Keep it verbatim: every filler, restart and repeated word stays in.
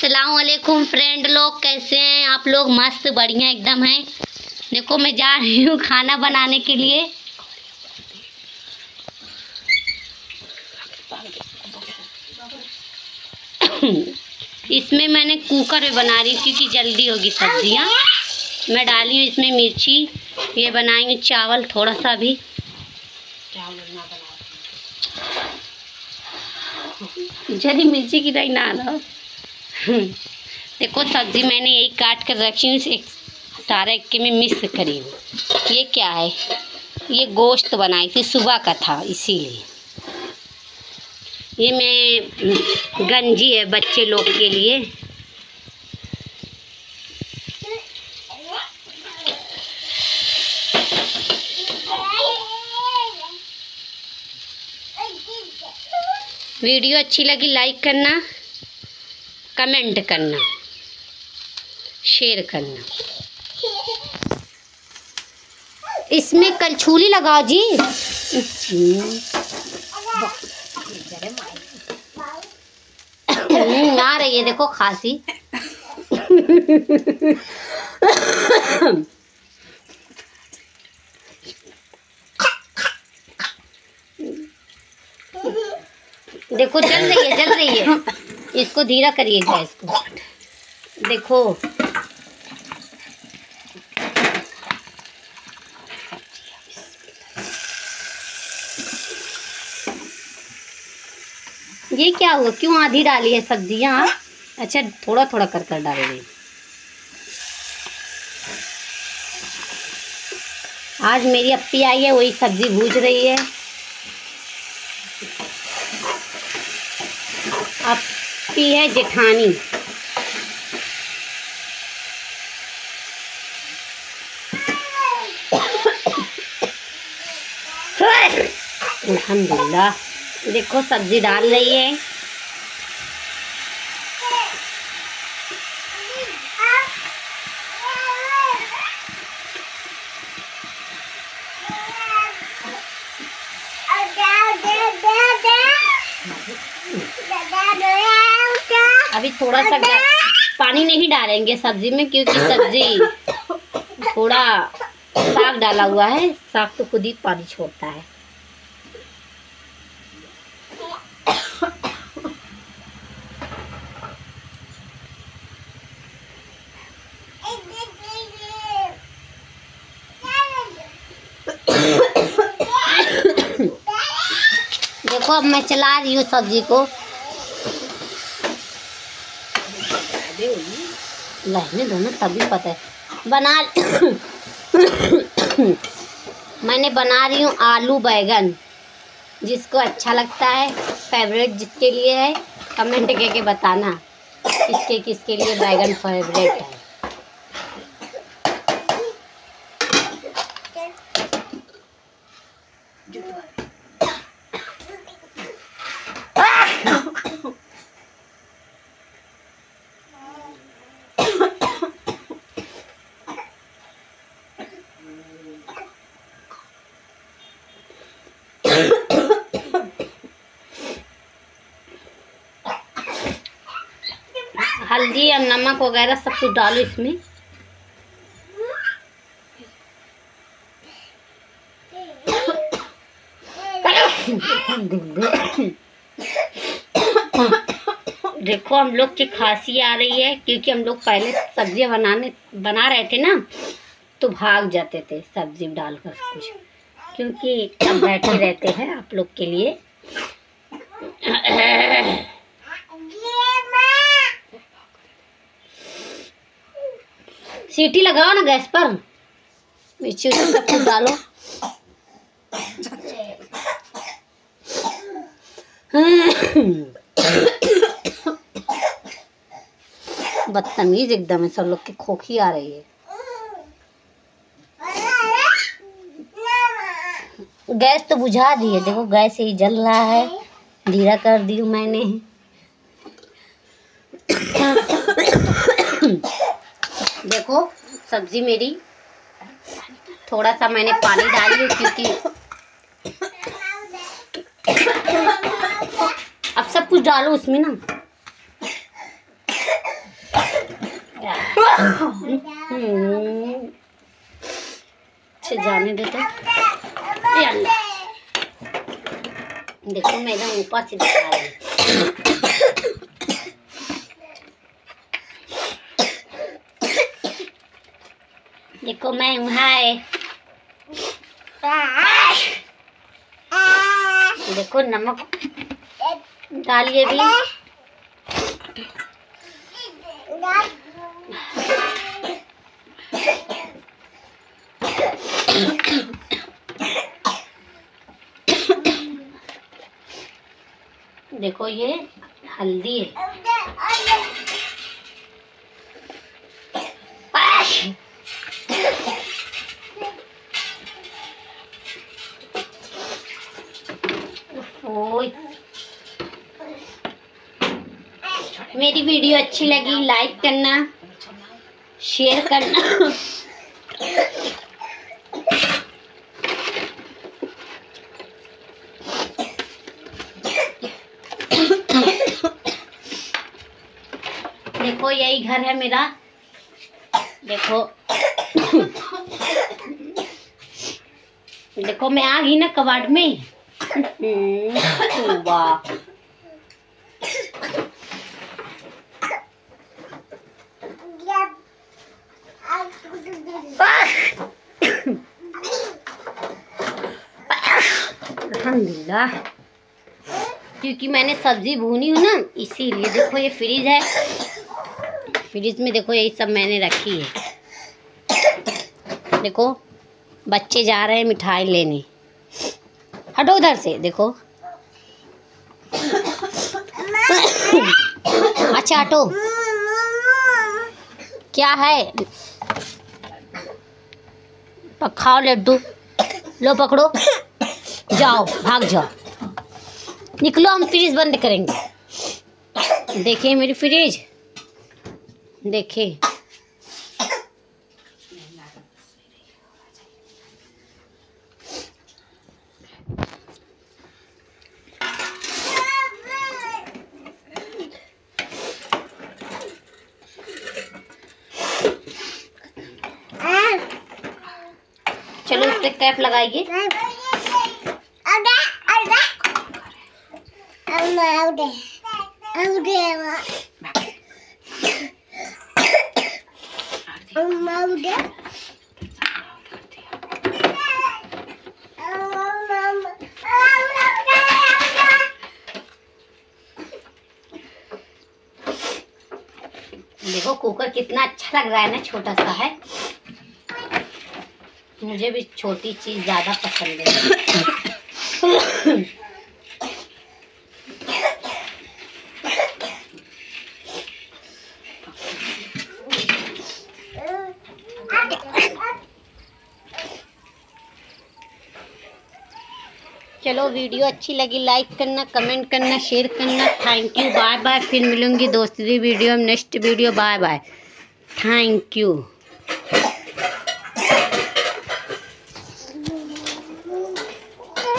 अस्सलाम वालेकुम फ्रेंड लोग, कैसे हैं आप लोग? मस्त बढ़िया एकदम हैं। देखो मैं जा रही हूँ खाना बनाने के लिए। इसमें मैंने कुकर में बना रही हूँ क्योंकि जल्दी होगी सब्जियाँ। मैं डाली हूँ इसमें मिर्ची। ये बनाएंगे चावल, थोड़ा सा भी जल्दी मिर्ची की नहीं ना लो। देखो सब्जी मैंने यही काट कर रखी हूँ, एक सारा एक में मिक्स करी हूँ। ये क्या है? ये गोश्त बनाई थी, सुबह का था इसीलिए। ये मैं गंजी है बच्चे लोग के लिए। वीडियो अच्छी लगी लाइक करना, कमेंट करना, शेयर करना। इसमें कलछुली लगाओ जी। आ रही है देखो खांसी। देखो जल रही है, जल रही है। इसको धीरा करिए गैस को। देखो ये क्या हुआ? क्यों आधी डाली है सब्जियां? अच्छा थोड़ा थोड़ा कर कर डाल रही। आज मेरी अप्पी आई है, वही सब्जी भूज रही है। अप्पी है जेठानी। अल्हम्दुलिल्लाह। देखो सब्जी डाल रही है। अभी थोड़ा सा पानी नहीं डालेंगे सब्जी में क्योंकि सब्जी थोड़ा साग डाला हुआ है। साग तो खुद ही पानी छोड़ता है। देखो अब मैं चला रही हूँ सब्जी को। लहने दोनों तभी पता है बना। मैंने बना रही हूँ आलू बैगन। जिसको अच्छा लगता है, फेवरेट जिसके लिए है, कमेंट करके बताना किसके किसके लिए बैगन फेवरेट है। हल्दी और नमक वगैरह सब कुछ डालो इसमें। देखो हम लोग की खांसी आ रही है क्योंकि हम लोग पहले सब्जियां बनाने बना रहे थे ना, तो भाग जाते थे सब्जी डालकर कुछ, क्योंकि अब बैठे रहते हैं आप लोग के लिए। सीटी लगाओ ना गैस पर, मिर्ची सब कुछ डालो। बदतमीज एकदम है, सब लोग की खोखी आ रही है। गैस तो बुझा दी है, देखो गैस ही जल रहा है। धीरा कर दी हूँ मैंने। देखो सब्जी मेरी, थोड़ा सा मैंने पानी डाली है क्योंकि अब सब कुछ डालो उसमें ना। अच्छा जाने दे तो। देखो मैं एकदम ऊपर से दिखा रही हूँ। देखो मैं वहाँ है। देखो नमक डालिए भी। देखो ये हल्दी है। ओए मेरी वीडियो अच्छी लगी लाइक करना, शेयर करना। देखो यही घर है मेरा। देखो देखो मैं आ गई ना कबाड़ में। वाह अल्हम्दुलिल्लाह, क्योंकि मैंने सब्जी भूनी हूँ ना इसीलिए। देखो ये फ्रिज है, फ्रिज में देखो यही सब मैंने रखी है। देखो बच्चे जा रहे हैं मिठाई लेने। हटो उधर से। देखो अच्छा हटो। क्या है? खाओ लड्डू। लो पकड़ो, जाओ भाग जाओ, निकलो, हम फ्रिज बंद करेंगे। देखिए मेरी फ्रिज, देखिए चलो इस पे कैप लगाइए। देखो कुकर कितना अच्छा लग रहा है ना, छोटा सा है। मुझे भी छोटी चीज ज्यादा पसंद है। चलो वीडियो अच्छी लगी लाइक करना, कमेंट करना, शेयर करना। Thank you, bye bye. फिर मिलूंगी दूसरी वीडियो में, next video. Bye bye, thank you.